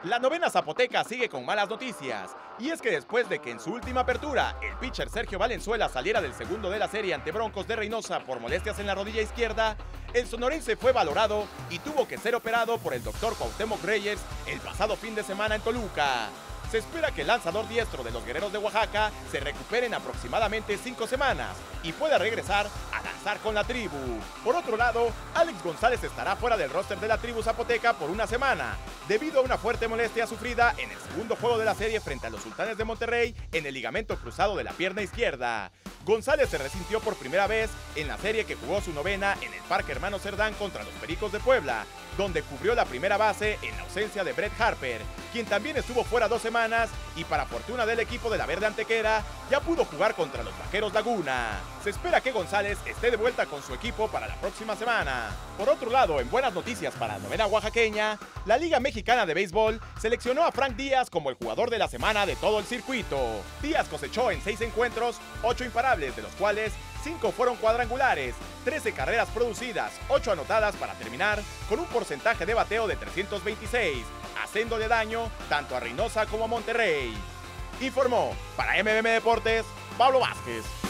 La novena zapoteca sigue con malas noticias, y es que después de que en su última apertura el pitcher Sergio Valenzuela saliera del segundo de la serie ante Broncos de Reynosa por molestias en la rodilla izquierda, el sonorense fue valorado y tuvo que ser operado por el doctor Cuauhtémoc Reyes el pasado fin de semana en Toluca. Se espera que el lanzador diestro de los Guerreros de Oaxaca se recupere en aproximadamente 5 semanas y pueda regresar a lanzar con la tribu. Por otro lado, Alex González estará fuera del roster de la tribu zapoteca por una semana, debido a una fuerte molestia sufrida en el segundo juego de la serie frente a los Sultanes de Monterrey en el ligamento cruzado de la pierna izquierda. González se resintió por primera vez en la serie que jugó su novena en el Parque Hermano Cerdán contra los Pericos de Puebla, donde cubrió la primera base en la ausencia de Brett Harper, quien también estuvo fuera 2 semanas y para fortuna del equipo de la Verde Antequera, ya pudo jugar contra los Vaqueros Laguna. Se espera que González esté de vuelta con su equipo para la próxima semana. Por otro lado, en buenas noticias para la novena oaxaqueña, la Liga Mexicana de Béisbol seleccionó a Frank Díaz como el jugador de la semana de todo el circuito. Díaz cosechó en 6 encuentros 8 imparables, de los cuales 5 fueron cuadrangulares, 13 carreras producidas, 8 anotadas para terminar con un porcentaje de bateo de 326, haciéndole daño tanto a Reynosa como a Monterrey. Informó para MMM Deportes, Pablo Vázquez.